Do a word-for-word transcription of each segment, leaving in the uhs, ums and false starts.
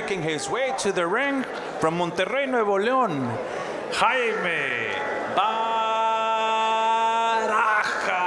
making his way to the ring from Monterrey, Nuevo León, Jaime Barajas.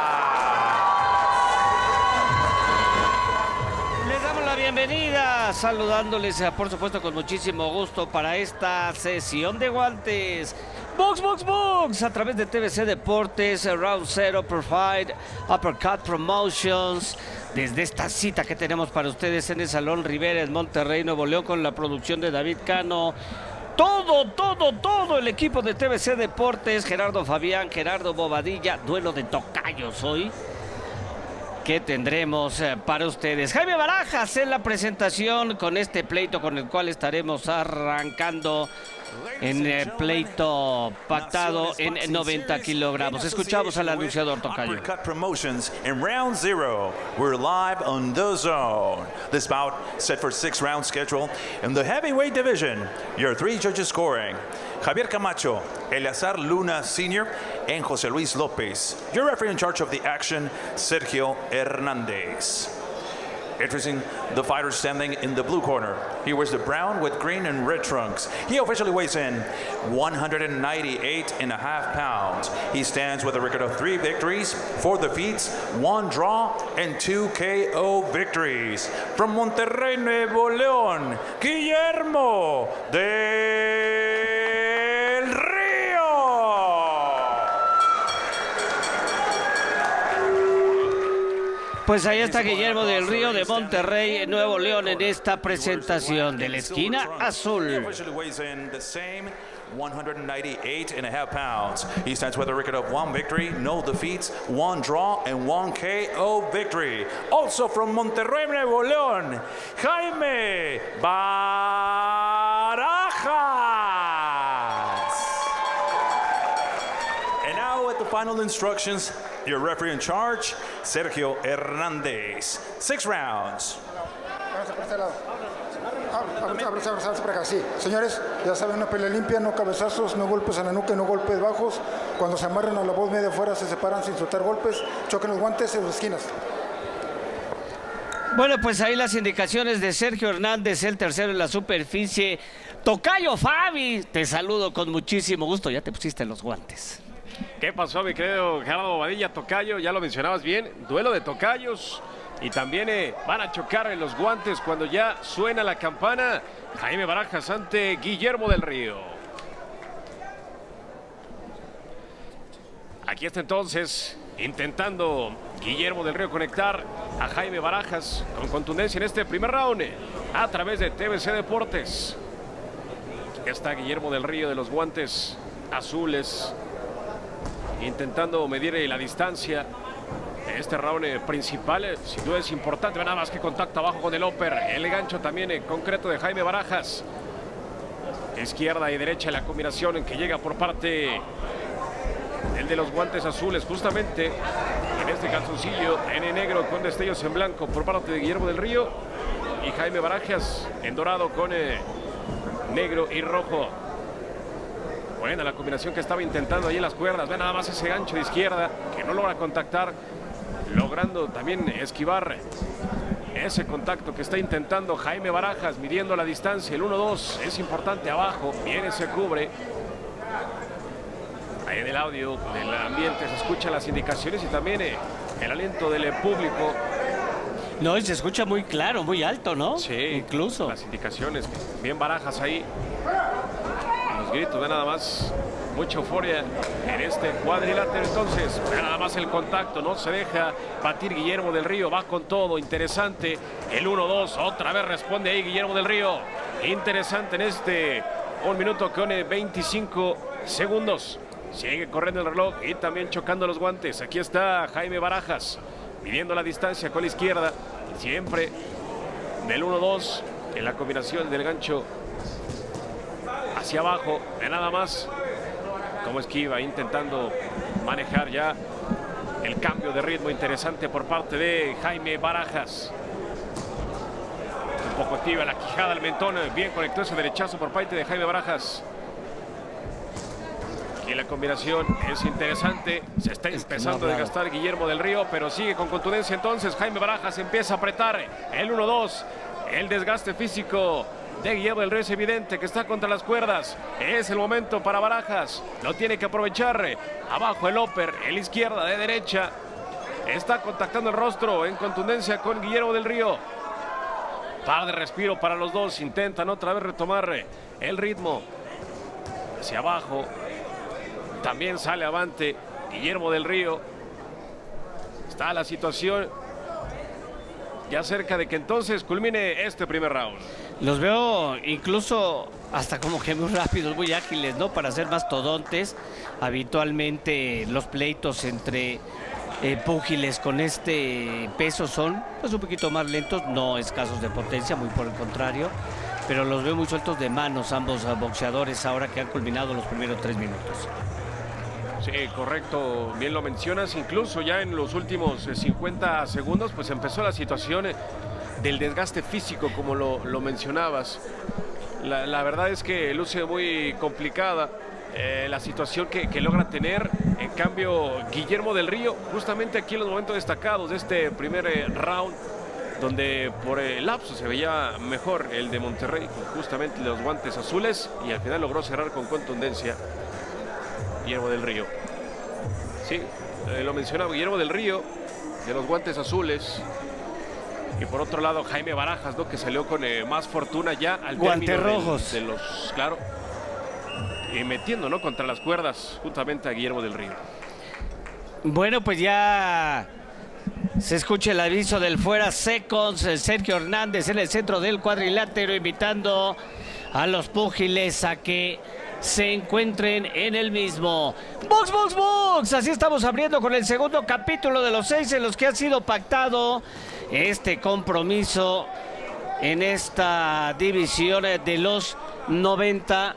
Les damos la bienvenida, saludándoles, por supuesto, con muchísimo gusto para esta sesión de guantes. Box, box, box, a través de T V C Deportes, Round Zero, Provide, Uppercut Promotions, desde esta cita que tenemos para ustedes en el Salón Rivera en Monterrey, Nuevo León, con la producción de David Cano. Todo, todo, todo el equipo de T V C Deportes, Gerardo Fabián, Gerardo Bobadilla, duelo de tocayos hoy que tendremos eh, para ustedes. Jaime Barajas en la presentación con este pleito con el cual estaremos arrancando en el pleito pactado en noventa kilogramos. Escuchamos al anunciador tocayo. Uppercut Promotions in round zero. We're live on the zone. This bout set for six round schedule in the heavyweight division. Your three judges scoring: Javier Camacho, Eleazar Luna Senior, and José Luis López. Your referee in charge of the action, Sergio Hernández. Introducing the fighter standing in the blue corner. He wears the brown with green and red trunks. He officially weighs in one hundred ninety-eight and a half pounds. He stands with a record of three victories, four defeats, one draw, and two K O victories. From Monterrey, Nuevo León, Guillermo del Río. Pues ahí está Guillermo del Río de Monterrey, Nuevo León, en esta presentación de la esquina azul. one hundred ninety-eight and a half pounds. He stands with a record of one victory, no defeats, one draw, and one K O victory. Also from Monterrey, Nuevo León, Jaime Barajas. And now with the final instructions, your referee in charge, Sergio Hernández. Six rounds. Sí, señores, ya saben, una pelea limpia, no cabezazos, no golpes en la nuca, no golpes bajos. Cuando se amarran a la voz media afuera, se separan sin soltar golpes, choquen los guantes en las esquinas. Bueno, pues ahí las indicaciones de Sergio Hernández, el tercero en la superficie. Tocayo Fabi, te saludo con muchísimo gusto, ya te pusiste los guantes. ¿Qué pasó, mi querido Gerardo Bobadilla? Tocayo, ya lo mencionabas bien, duelo de tocayos. Y también eh, van a chocar en los guantes cuando ya suena la campana. Jaime Barajas ante Guillermo del Río. Aquí está entonces intentando Guillermo del Río conectar a Jaime Barajas con contundencia en este primer round a través de T V C Deportes. Aquí está Guillermo del Río de los guantes azules, intentando medir la distancia. Este round principal sin duda es importante, nada más que contacto abajo con el upper, el gancho también en concreto de Jaime Barajas. Izquierda y derecha la combinación en que llega por parte del de los guantes azules, justamente en este calzoncillo en negro con destellos en blanco por parte de Guillermo del Río, y Jaime Barajas en dorado con eh, negro y rojo. Buena la combinación que estaba intentando ahí en las cuerdas. Ve nada más ese gancho de izquierda que no logra contactar, logrando también esquivar ese contacto que está intentando Jaime Barajas, midiendo la distancia. El uno dos es importante abajo, viene, se cubre. Ahí en el audio del ambiente se escuchan las indicaciones y también eh, el aliento del público. No, y se escucha muy claro, muy alto, ¿no? Sí, incluso las indicaciones. Bien Barajas ahí. Los gritos, ve nada más. Mucha euforia en este cuadrilátero. Entonces, ve nada más el contacto. No se deja batir Guillermo del Río. Va con todo. Interesante. El uno dos. Otra vez responde ahí Guillermo del Río. Interesante en este un minuto con veinticinco segundos. Sigue corriendo el reloj y también chocando los guantes. Aquí está Jaime Barajas midiendo la distancia con la izquierda. Siempre del uno dos en la combinación del gancho hacia abajo. De nada más como esquiva, intentando manejar ya el cambio de ritmo interesante por parte de Jaime Barajas. Un poco activa la quijada al mentón. Bien conectó ese derechazo por parte de Jaime Barajas. Aquí la combinación es interesante. Se está empezando a desgastar Guillermo del Río, pero sigue con contundencia. Entonces Jaime Barajas empieza a apretar el uno dos. El desgaste físico de Guillermo del Río es evidente que está contra las cuerdas. Es el momento para Barajas. Lo tiene que aprovechar. Abajo el upper, en la izquierda, de derecha. Está contactando el rostro en contundencia con Guillermo del Río. Par de respiro para los dos. Intentan otra vez retomar el ritmo. Hacia abajo. También sale avante Guillermo del Río. Está la situación ya cerca de que entonces culmine este primer round. Los veo incluso hasta como que muy rápidos, muy ágiles, ¿no? Para ser mastodontes. Habitualmente los pleitos entre eh, púgiles con este peso son pues un poquito más lentos, no escasos de potencia, muy por el contrario. Pero los veo muy sueltos de manos ambos boxeadores ahora que han culminado los primeros tres minutos. Sí, correcto, bien lo mencionas. Incluso ya en los últimos cincuenta segundos pues empezó la situación del desgaste físico, como lo, lo mencionabas. La, la verdad es que luce muy complicada eh, la situación que, que logra tener. En cambio, Guillermo del Río, justamente aquí en los momentos destacados de este primer eh, round, donde por el lapso se veía mejor el de Monterrey, con justamente los guantes azules, y al final logró cerrar con contundencia Guillermo del Río. Sí, eh, lo mencionaba Guillermo del Río, de los guantes azules. Y por otro lado, Jaime Barajas, ¿no? Que salió con eh, más fortuna ya al guantes rojos de, de los, claro, y metiendo, ¿no? Contra las cuerdas, justamente a Guillermo del Río. Bueno, pues ya se escucha el aviso del fuera seconds. Sergio Hernández en el centro del cuadrilátero, invitando a los púgiles a que se encuentren en el mismo. Box, box, box. Así estamos abriendo con el segundo capítulo de los seis en los que ha sido pactado este compromiso en esta división de los noventa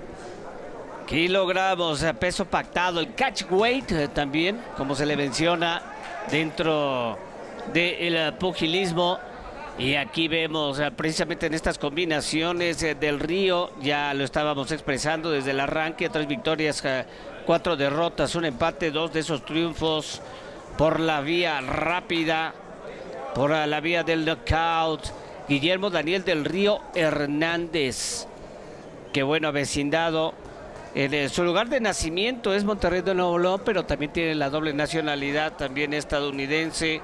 kilogramos, peso pactado, el catch weight también, como se le menciona dentro del pugilismo. Y aquí vemos precisamente en estas combinaciones del Río, ya lo estábamos expresando desde el arranque, tres victorias, cuatro derrotas, un empate, dos de esos triunfos por la vía rápida, por la vía del knockout. Guillermo Daniel del Río Hernández, que bueno, vecindado. En su lugar de nacimiento es Monterrey de Nuevo León, pero también tiene la doble nacionalidad, también estadounidense,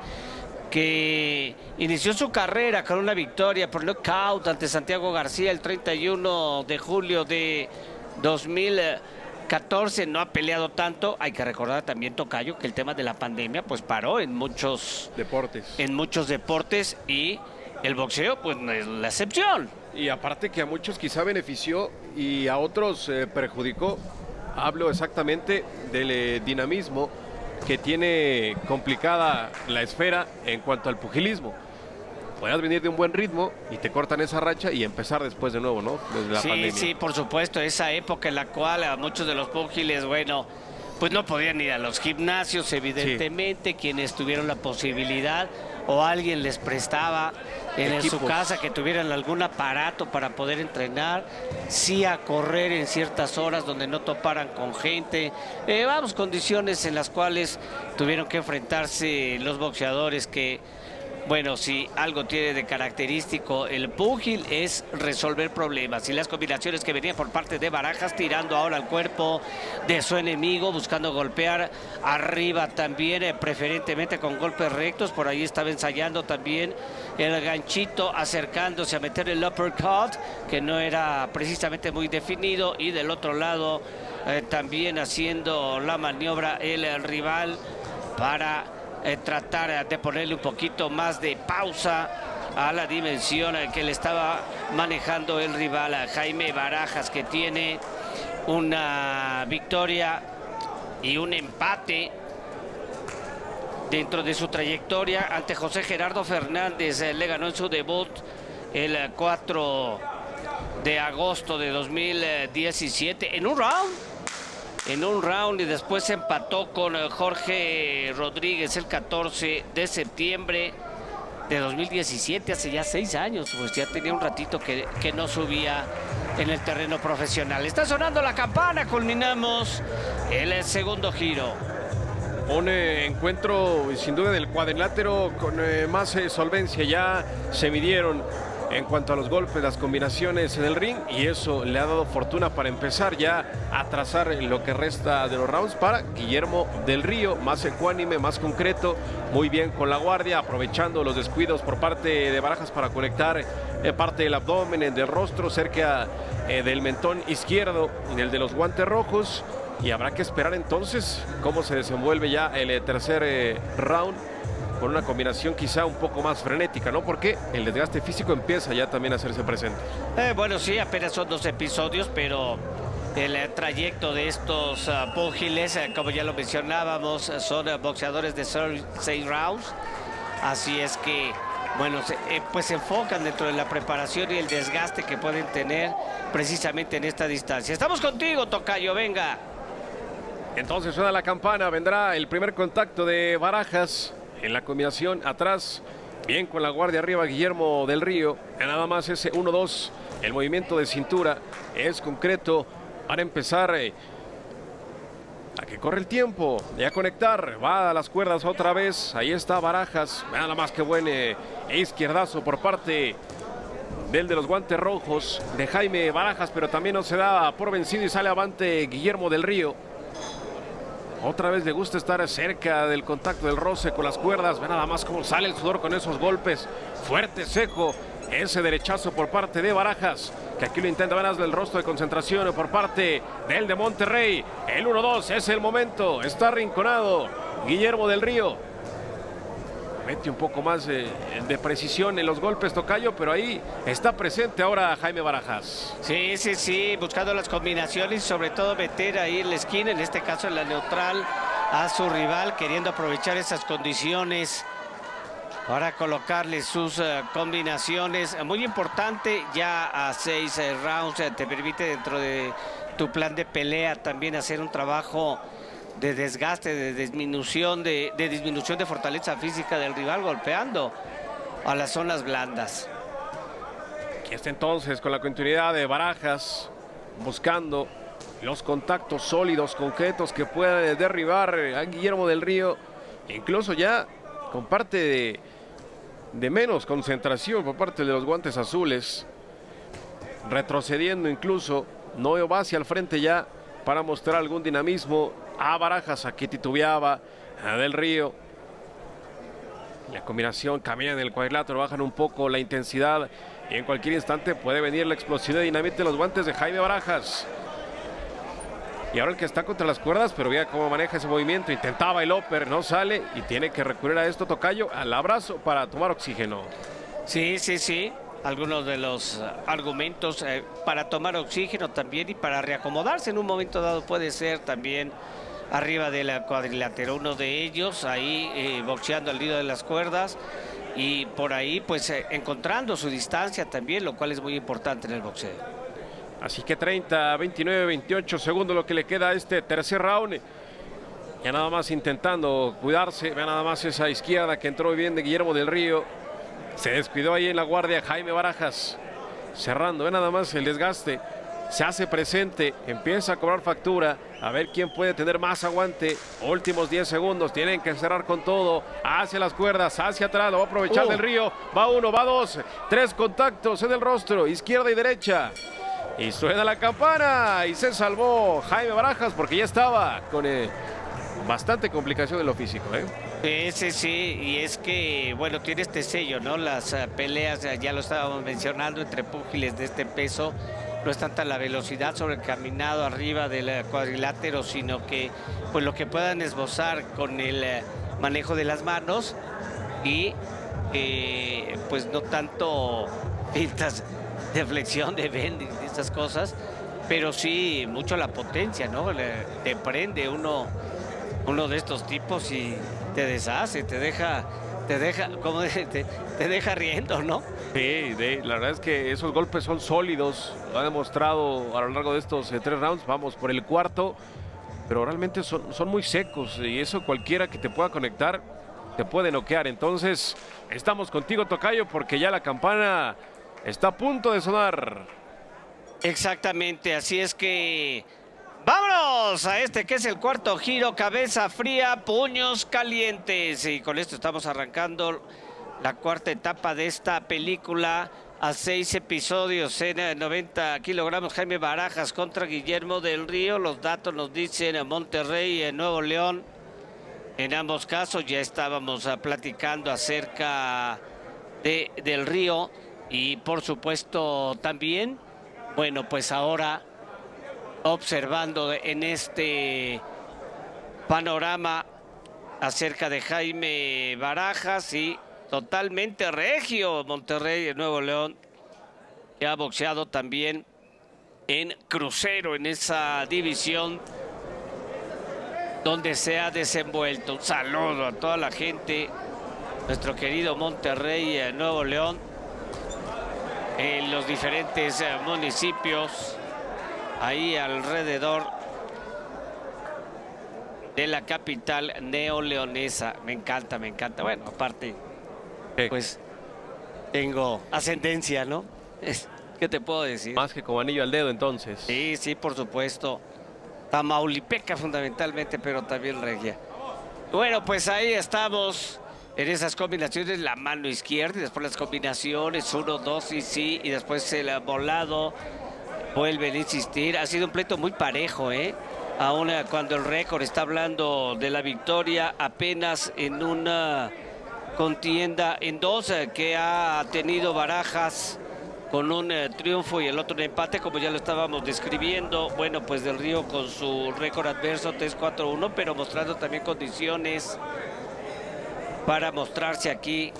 que inició su carrera con una victoria por knockout ante Santiago García el treinta y uno de julio de dos mil catorce. No ha peleado tanto. Hay que recordar también, tocayo, que el tema de la pandemia pues paró en muchos deportes. En muchos deportes, y el boxeo pues no es la excepción. Y aparte que a muchos quizá benefició y a otros eh, perjudicó. Hablo exactamente del eh, dinamismo que tiene complicada la esfera en cuanto al pugilismo. Podrías venir de un buen ritmo y te cortan esa racha y empezar después de nuevo, ¿no? Desde la sí, pandemia. Sí, por supuesto, esa época en la cual a muchos de los púgiles, bueno, pues no podían ir a los gimnasios, evidentemente, sí. Quienes tuvieron la posibilidad o alguien les prestaba en Equipos. Su casa que tuvieran algún aparato para poder entrenar, sí a correr en ciertas horas donde no toparan con gente, eh, vamos, condiciones en las cuales tuvieron que enfrentarse los boxeadores que, bueno, si algo tiene de característico el púgil es resolver problemas, y las combinaciones que venían por parte de Barajas, tirando ahora al cuerpo de su enemigo, buscando golpear arriba también, eh, preferentemente con golpes rectos. Por ahí estaba ensayando también el ganchito, acercándose a meter el uppercut, que no era precisamente muy definido, y del otro lado eh, también haciendo la maniobra el, el rival para Eh, tratar de ponerle un poquito más de pausa a la dimensión que le estaba manejando el rival, a Jaime Barajas, que tiene una victoria y un empate dentro de su trayectoria ante José Gerardo Fernández. Eh, le ganó en su debut el cuatro de agosto de dos mil diecisiete en un round. En un round, y después se empató con Jorge Rodríguez el catorce de septiembre de dos mil diecisiete, hace ya seis años, pues ya tenía un ratito que, que no subía en el terreno profesional. Está sonando la campana, culminamos el segundo giro. Un eh, encuentro sin duda del cuadrilátero con eh, más eh, solvencia. Ya se midieron en cuanto a los golpes, las combinaciones en el ring, y eso le ha dado fortuna para empezar ya a trazar lo que resta de los rounds para Guillermo del Río, más ecuánime, más concreto, muy bien con la guardia, aprovechando los descuidos por parte de Barajas para conectar eh, parte del abdomen, del rostro, cerca eh, del mentón izquierdo, el de los guantes rojos, y habrá que esperar entonces cómo se desenvuelve ya el eh, tercer eh, round, con una combinación quizá un poco más frenética, ¿no? Porque el desgaste físico empieza ya también a hacerse presente. Eh, bueno, sí, apenas son dos episodios, pero el eh, trayecto de estos uh, púgiles, eh, como ya lo mencionábamos, eh, son uh, boxeadores de seis rounds. Así es que, bueno, se, eh, pues se enfocan dentro de la preparación y el desgaste que pueden tener precisamente en esta distancia. Estamos contigo, tocayo, venga. Entonces suena la campana, vendrá el primer contacto de Barajas. En la combinación atrás, bien con la guardia arriba Guillermo del Río. Nada más ese uno dos, el movimiento de cintura es concreto para empezar eh, a que corre el tiempo de a conectar. Va a las cuerdas otra vez, ahí está Barajas. Nada más que buen eh, izquierdazo por parte del de los guantes rojos de Jaime Barajas, pero también no se da por vencido y sale avante Guillermo del Río. Otra vez le gusta estar cerca del contacto del roce con las cuerdas. Ve nada más cómo sale el sudor con esos golpes. Fuerte, seco. Ese derechazo por parte de Barajas, que aquí lo intenta. Venas del rostro de concentración por parte del de Monterrey. El uno dos es el momento. Está arrinconado Guillermo del Río. Mete un poco más de, de precisión en los golpes, tocayo, pero ahí está presente ahora Jaime Barajas. Sí, sí, sí, buscando las combinaciones y sobre todo meter ahí en la esquina, en este caso en la neutral, a su rival, queriendo aprovechar esas condiciones para colocarle sus uh, combinaciones. Muy importante, ya a seis uh, rounds uh, te permite dentro de tu plan de pelea también hacer un trabajo de desgaste, de disminución de, de disminución de fortaleza física del rival, golpeando a las zonas blandas. Aquí está entonces con la continuidad de Barajas, buscando los contactos sólidos, concretos, que puedan derribar a Guillermo del Río, incluso ya con parte de, de menos concentración por parte de los guantes azules, retrocediendo incluso, no va hacia el frente ya para mostrar algún dinamismo a Barajas. Aquí titubeaba a Del Río. La combinación, camina en el cuadrilátero, bajan un poco la intensidad y en cualquier instante puede venir la explosión de dinamita de los guantes de Jaime Barajas. Y ahora el que está contra las cuerdas, pero vea cómo maneja ese movimiento. Intentaba el upper, no sale y tiene que recurrir a esto, tocayo, al abrazo para tomar oxígeno. Sí, sí, sí. Algunos de los uh, argumentos eh, para tomar oxígeno también y para reacomodarse en un momento dado puede ser también arriba de la cuadrilátero. Uno de ellos ahí eh, boxeando al hilo de las cuerdas y por ahí pues eh, encontrando su distancia también, lo cual es muy importante en el boxeo. Así que treinta, veintinueve, veintiocho segundos lo que le queda a este tercer round. Ya nada más intentando cuidarse. Vea nada más esa izquierda que entró bien de Guillermo del Río. Se descuidó ahí en la guardia Jaime Barajas. Cerrando, ve nada más el desgaste. Se hace presente, empieza a cobrar factura. A ver quién puede tener más aguante. Últimos diez segundos, tienen que cerrar con todo. Hacia las cuerdas, hacia atrás, lo va a aprovechar uh. del Río. Va uno, va dos, tres contactos en el rostro, izquierda y derecha. Y suena la campana y se salvó Jaime Barajas porque ya estaba con eh, bastante complicación en lo físico, ¿eh? Sí, sí, sí, y es que, bueno, tiene este sello, ¿no? Las uh, peleas, uh, ya lo estábamos mencionando, entre púgiles de este peso, no es tanta la velocidad sobre el caminado arriba del cuadrilátero, sino que, pues, lo que puedan esbozar con el uh, manejo de las manos y, eh, pues, no tanto pintas de flexión, de bend, de estas cosas, pero sí mucho la potencia, ¿no? Le, te prende uno, uno de estos tipos y te deshace, te deja, te deja, como te, te deja riendo, ¿no? Sí, de, la verdad es que esos golpes son sólidos, lo ha demostrado a lo largo de estos eh, tres rounds. Vamos por el cuarto, pero realmente son, son muy secos y eso cualquiera que te pueda conectar te puede noquear. Entonces, estamos contigo, tocayo, porque ya la campana está a punto de sonar. Exactamente, así es que vámonos a este que es el cuarto giro, cabeza fría, puños calientes. Y con esto estamos arrancando la cuarta etapa de esta película a seis episodios en noventa kilogramos. Jaime Barajas contra Guillermo del Río. Los datos nos dicen Monterrey en Nuevo León. En ambos casos ya estábamos platicando acerca de Del Río. Y por supuesto también, bueno, pues ahora observando en este panorama acerca de Jaime Barajas y totalmente regio Monterrey en Nuevo León, que ha boxeado también en crucero en esa división donde se ha desenvuelto. Un saludo a toda la gente, nuestro querido Monterrey en Nuevo León, en los diferentes municipios ahí alrededor de la capital neoleonesa. Me encanta, me encanta. Bueno, aparte, pues tengo ascendencia, ¿no? ¿Qué te puedo decir? Más que como anillo al dedo, entonces. Sí, sí, por supuesto. Tamaulipeca fundamentalmente, pero también regia. Bueno, pues ahí estamos en esas combinaciones, la mano izquierda y después las combinaciones, uno, dos y sí, y después el volado. Vuelven a insistir. Ha sido un pleito muy parejo, ¿eh? Aún cuando el récord está hablando de la victoria apenas en una contienda en dos que ha tenido Barajas con un eh, triunfo y el otro un empate, como ya lo estábamos describiendo. Bueno, pues Del Río con su récord adverso tres cuatro uno, pero mostrando también condiciones para mostrarse aquí.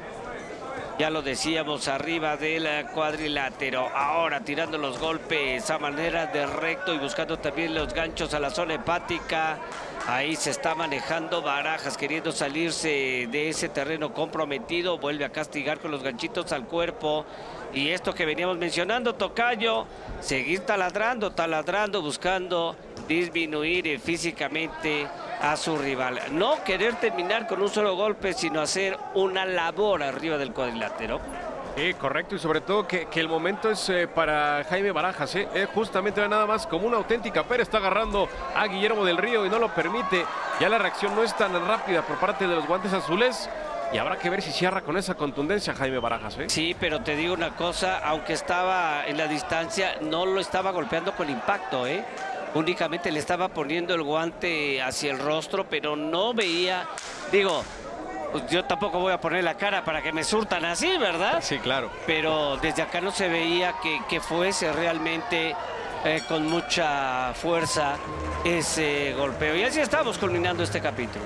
Ya lo decíamos, arriba del cuadrilátero. Ahora tirando los golpes a manera de recto y buscando también los ganchos a la zona hepática. Ahí se está manejando Barajas, queriendo salirse de ese terreno comprometido. Vuelve a castigar con los ganchitos al cuerpo. Y esto que veníamos mencionando, tocayo, seguir taladrando, taladrando, buscando disminuir físicamente a su rival. No querer terminar con un solo golpe, sino hacer una labor arriba del cuadrilátero. Sí, correcto, y sobre todo que, que el momento es eh, para Jaime Barajas, ¿eh? Es justamente nada más como una auténtica pera, está agarrando a Guillermo del Río y no lo permite. Ya la reacción no es tan rápida por parte de los guantes azules y habrá que ver si cierra con esa contundencia Jaime Barajas, ¿eh? Sí, pero te digo una cosa, aunque estaba en la distancia, no lo estaba golpeando con impacto, ¿eh? Únicamente le estaba poniendo el guante hacia el rostro, pero no veía, digo, pues yo tampoco voy a poner la cara para que me surtan así, ¿verdad? Sí, claro. Pero desde acá no se veía que, que fuese realmente eh, con mucha fuerza ese golpeo. Y así estamos culminando este capítulo.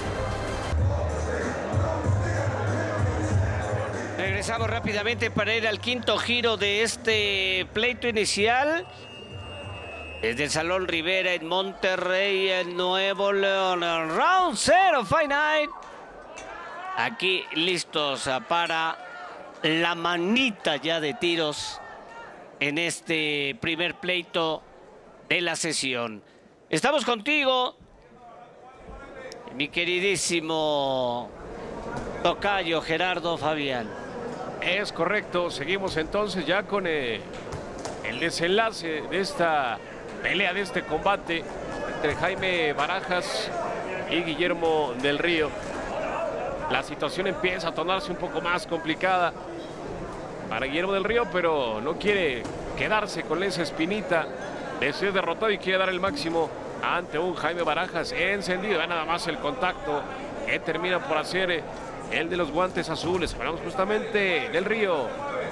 Regresamos rápidamente para ir al quinto giro de este pleito inicial. Desde el Salón Rivera en Monterrey, en Nuevo León. Round cero, Fight Night. Aquí listos para la manita ya de tiros en este primer pleito de la sesión. Estamos contigo, mi queridísimo tocayo Gerardo Fabián. Es correcto, seguimos entonces ya con eh, el desenlace de esta pelea, de este combate entre Jaime Barajas y Guillermo del Río. La situación empieza a tornarse un poco más complicada para Guillermo del Río, pero no quiere quedarse con esa espinita de ser derrotado y quiere dar el máximo ante un Jaime Barajas encendido. Ve nada más el contacto que termina por hacer el de los guantes azules. Hablamos justamente del Río.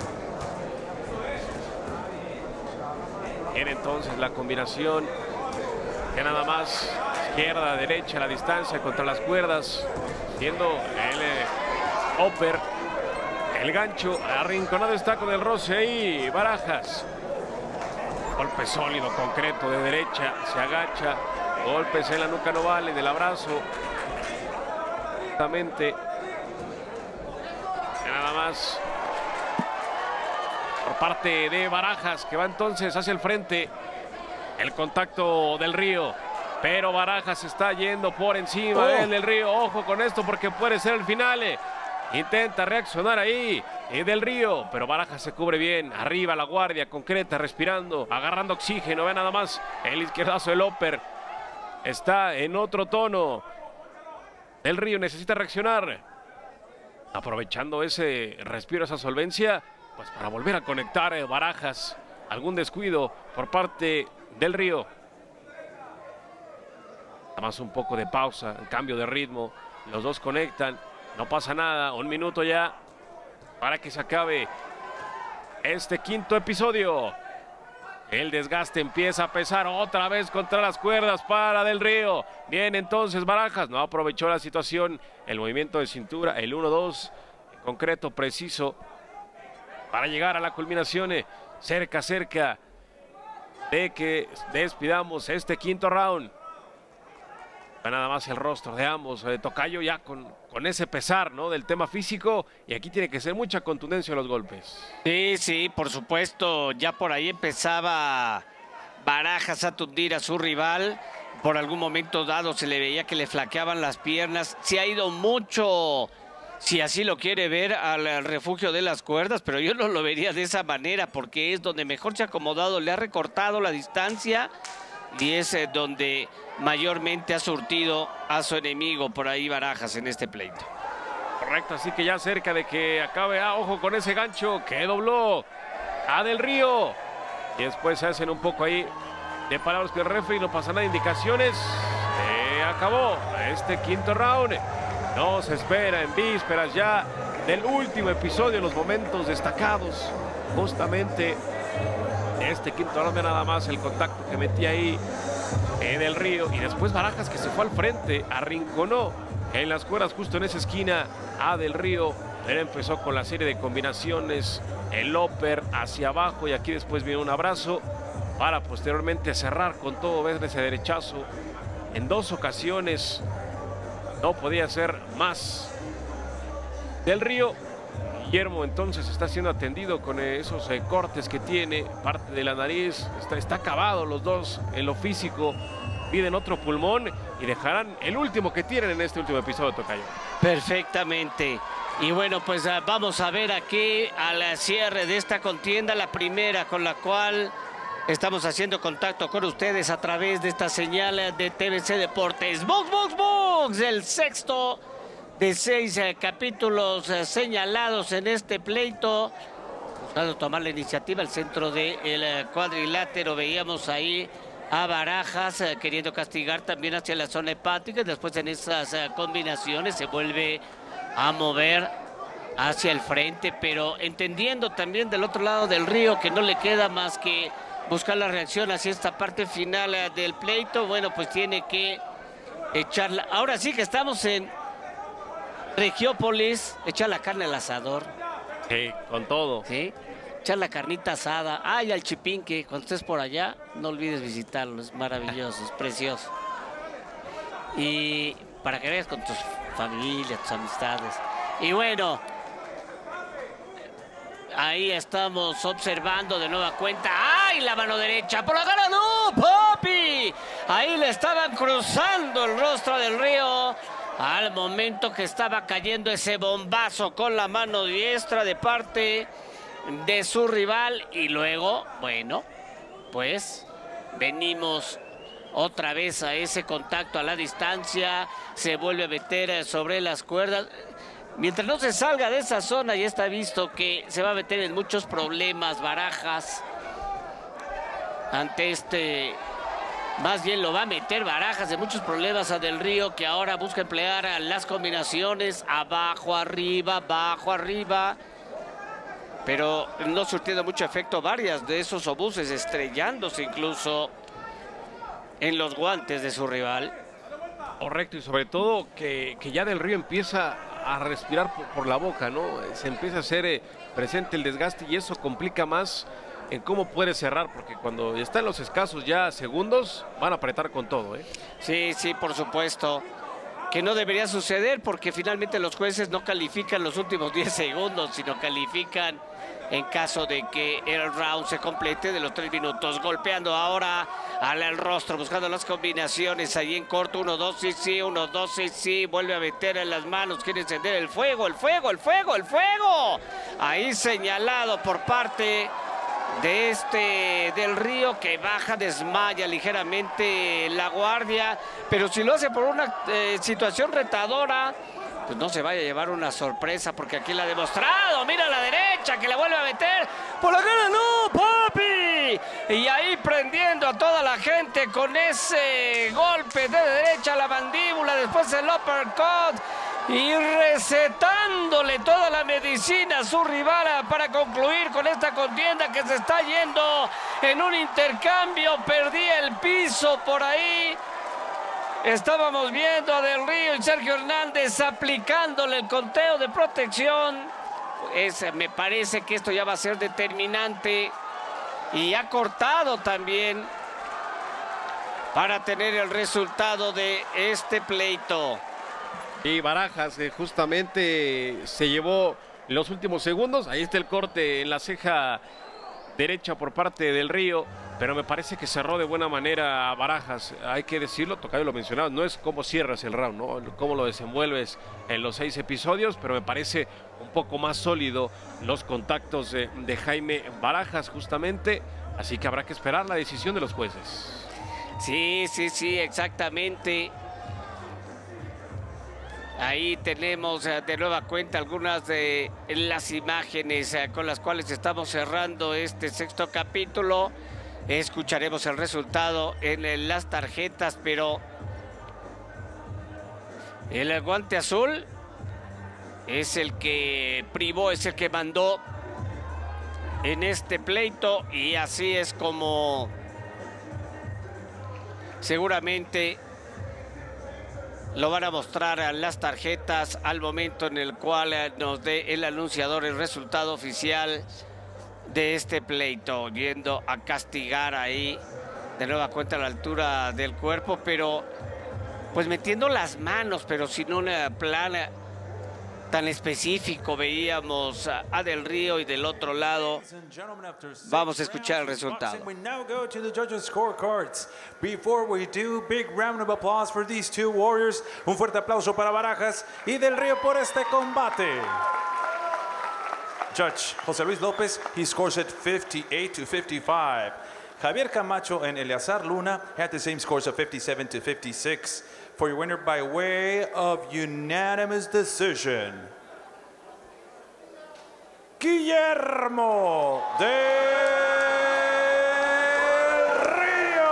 Viene entonces la combinación que nada más izquierda, derecha, la distancia contra las cuerdas, siendo el eh, upper, el gancho arrinconado está con el roce ahí Barajas. Golpe sólido, concreto de derecha, se agacha, golpes en la nuca no vale, del abrazo. Justamente, nada más por parte de Barajas, que va entonces hacia el frente. El contacto del Río, pero Barajas está yendo por encima oh. del Río. Ojo con esto porque puede ser el final. Intenta reaccionar ahí y del Río, pero Barajas se cubre bien. Arriba la guardia concreta, respirando, agarrando oxígeno. Ve nada más el izquierdazo del upper. Está en otro tono. Del Río necesita reaccionar. Aprovechando ese respiro, esa solvencia, pues para volver a conectar eh, Barajas. Algún descuido por parte del Río. Nada más un poco de pausa, un cambio de ritmo. Los dos conectan, no pasa nada. Un minuto ya para que se acabe este quinto episodio. El desgaste empieza a pesar otra vez contra las cuerdas para Del Río. Bien, entonces Barajas no aprovechó la situación. El movimiento de cintura, el uno dos, concreto, preciso, para llegar a la culminación. Cerca, cerca de que despidamos este quinto round. Nada más el rostro de ambos. Eh, Tocayo ya con, con ese pesar, ¿no?, del tema físico. Y aquí tiene que ser mucha contundencia en los golpes. Sí, sí, por supuesto. Ya por ahí empezaba Barajas a tundir a su rival. Por algún momento dado se le veía que le flaqueaban las piernas. Se ha ido mucho, si así lo quiere ver, al refugio de las cuerdas, pero yo no lo vería de esa manera porque es donde mejor se ha acomodado, le ha recortado la distancia y es eh, donde mayormente ha surtido a su enemigo por ahí Barajas en este pleito. Correcto, así que ya cerca de que acabe, ah, ojo con ese gancho que dobló a Del Río. Y después se hacen un poco ahí de palabras que el referee, no pasa nada, indicaciones. Se acabó este quinto round. Nos espera en vísperas ya del último episodio, en los momentos destacados justamente de este quinto round. Nada más el contacto que metía ahí en Del Río y después Barajas, que se fue al frente, arrinconó en las cuerdas justo en esa esquina a Del Río. Él empezó con la serie de combinaciones, el upper hacia abajo y aquí después viene un abrazo para posteriormente cerrar con todo, ver ese derechazo en dos ocasiones. No podía ser más. Del Río, Guillermo, entonces está siendo atendido con esos eh, cortes que tiene, parte de la nariz, está, está acabado los dos en lo físico, piden otro pulmón y dejarán el último que tienen en este último episodio, Tocayo. Perfectamente. Y bueno, pues uh, vamos a ver aquí al cierre de esta contienda, la primera con la cual estamos haciendo contacto con ustedes a través de esta señal de T V C Deportes. Box, box, box, el sexto de seis eh, capítulos eh, señalados en este pleito. Buscando tomar la iniciativa, el centro del eh, cuadrilátero, veíamos ahí a Barajas eh, queriendo castigar también hacia la zona hepática. Después en esas eh, combinaciones se vuelve a mover hacia el frente, pero entendiendo también del otro lado del río que no le queda más que buscar la reacción hacia esta parte final eh, del pleito. Bueno, pues tiene que echarla. Ahora sí que estamos en Regiópolis, echar la carne al asador. Sí, con todo. Sí, echar la carnita asada. Ay, al Chipinque, cuando estés por allá, no olvides visitarlo, es maravilloso, es precioso. Y para que veas con tus familias, tus amistades. Y bueno, ahí estamos observando de nueva cuenta. ¡Ay, la mano derecha! ¡Por la cara no, papi! Ahí le estaban cruzando el rostro Del Río al momento que estaba cayendo ese bombazo con la mano diestra de parte de su rival. Y luego, bueno, pues venimos otra vez a ese contacto a la distancia. Se vuelve a meter sobre las cuerdas. Mientras no se salga de esa zona, ya está visto que se va a meter en muchos problemas Barajas. Ante este, más bien lo va a meter Barajas en muchos problemas a Del Río, que ahora busca emplear las combinaciones abajo, arriba, abajo, arriba. Pero no surtiendo mucho efecto varias de esos obuses, estrellándose incluso en los guantes de su rival. Correcto, y sobre todo que, que ya Del Río empieza a respirar por, por la boca, ¿no? Se empieza a hacer eh, presente el desgaste y eso complica más en cómo puede cerrar, porque cuando están los escasos ya segundos, van a apretar con todo, ¿eh? Sí, sí, por supuesto. Que no debería suceder porque finalmente los jueces no califican los últimos diez segundos, sino califican en caso de que el round se complete de los tres minutos. Golpeando ahora al, al rostro, buscando las combinaciones ahí en corto. Uno, dos, sí, sí, uno, dos, sí, sí. Vuelve a meter en las manos, quiere encender el fuego, el fuego, el fuego, el fuego. Ahí señalado por parte de este Del Río, que baja, desmaya ligeramente la guardia, pero si lo hace por una eh, situación retadora, pues no se vaya a llevar una sorpresa, porque aquí la ha demostrado. Mira a la derecha, que la vuelve a meter. Por la cara, no, papi. Y ahí prendiendo a toda la gente con ese golpe de derecha a la mandíbula, después el uppercut. Y recetándole toda la medicina a su rival para concluir con esta contienda que se está yendo en un intercambio. Perdía el piso por ahí. Estábamos viendo a Del Río y Sergio Hernández aplicándole el conteo de protección. Es, me parece que esto ya va a ser determinante. Y ha cortado también para tener el resultado de este pleito. Y Barajas eh, justamente se llevó los últimos segundos. Ahí está el corte en la ceja derecha por parte del Río, pero me parece que cerró de buena manera a Barajas. Hay que decirlo, Tocayo lo mencionaba, no es cómo cierras el round, ¿no? Cómo lo desenvuelves en los seis episodios, pero me parece un poco más sólido los contactos de, de Jaime Barajas justamente, así que habrá que esperar la decisión de los jueces. Sí, sí, sí, exactamente. Ahí tenemos uh, de nueva cuenta algunas de las imágenes uh, con las cuales estamos cerrando este sexto capítulo. Escucharemos el resultado en uh, las tarjetas, pero el guante azul es el que privó, es el que mandó en este pleito, y así es como seguramente lo van a mostrar a las tarjetas al momento en el cual nos dé el anunciador el resultado oficial de este pleito, yendo a castigar ahí de nueva cuenta a la altura del cuerpo, pero pues metiendo las manos, pero sin una plana tan específico. Veíamos a Del Río y del otro lado vamos a escuchar el resultado. We now go to the judges' scorecards. Before we do, big round of applause for these two warriors. Un fuerte aplauso para Barajas y Del Río por este combate. Judge José Luis López, he scores it fifty-eight to fifty-five. Javier Camacho and Eleazar Luna had the same scores of fifty-seven to fifty-six. For your winner by way of unanimous decision, Guillermo del Río.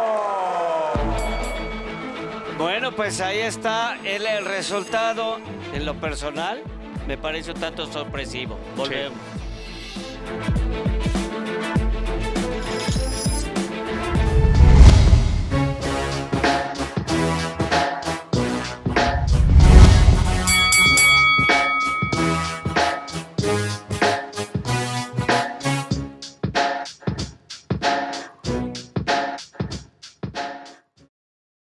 Bueno, pues ahí está el, el resultado. En lo personal, me parece un tanto sorpresivo. Volvemos. Sí.